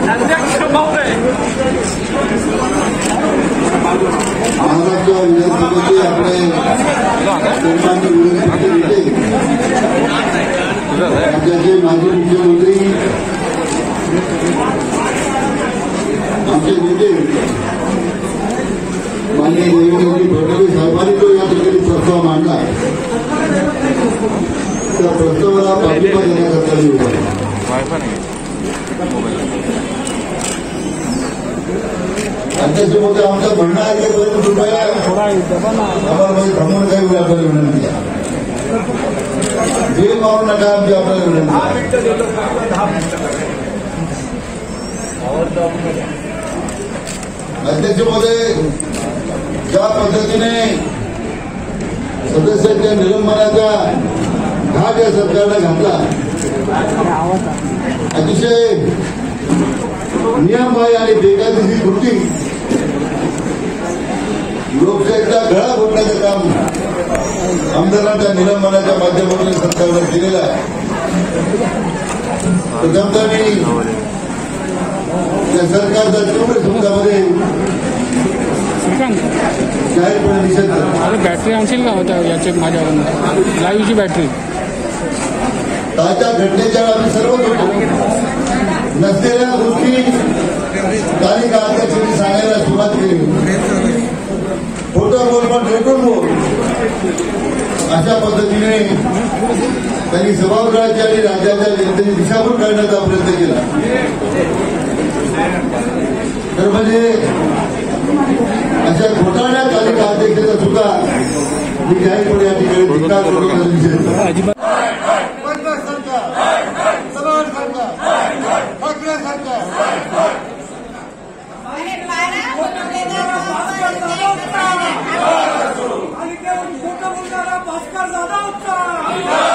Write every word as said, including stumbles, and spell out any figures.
महाराष्ट्र विधानसभेचे आपले राज्याचे माजी मुख्यमंत्री आमचे नेते माननीय देवेंद्रजी फडणवीस साहेबांनी जो या ठिकाणी प्रस्ताव मांडला त्या प्रस्तावाला पाठिंबा देण्याकरता मी उभा आहे. अध्यक्ष महोदय आमचं म्हणणं ऐकल्यापर्यंत कृपया आम्हाला थांबून काही वेळ आपल्याला विनंती आहे. वेळ मारू नका आमची आपल्याला विनंती आहे. अध्यक्ष महोदय ज्या पद्धतीने सदस्यांच्या निलंबनाचा घाट या सरकारनं घातला अतिशय नियमबाह्य आणि बेकायदेशीर कृती लोकशाहीचा गळा घोटण्याचं काम आमदारांच्या निलंबनाच्या माध्यमातून सरकारनं केलेलं आहे. प्रथमतः मी त्या सरकारचा तीव्र शब्दामध्ये जाहीरपणे निषेध करतो. बॅटरी आणशील का होत्या याचे माझ्याकडून लाईव्हची बॅटरी ताज्या घटनेच्या आम्ही सर्वच होतो. नसलेल्या गोष्टी तालिका अध्यक्षांनी सांगायला सुरुवात केली. खोटं बोल पण रेटून बोल अशा पद्धतीने त्यांनी सभागृहाची आणि राज्याच्या जनतेची दिशाभूल करण्याचा प्रयत्न केला. तर म्हणजे अशा घोटाळ्या तालिका अध्यक्षाचा सुद्धा मी जाहीरपणे या ठिकाणी धिक्कार करतो. भास्कर जाधव